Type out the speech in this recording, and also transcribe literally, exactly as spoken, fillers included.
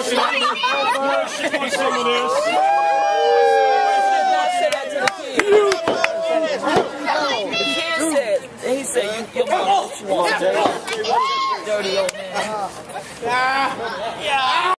want some of this. She wants some of this. The kid said, and he said, you, your mom, what you want, dirty, dirty old man.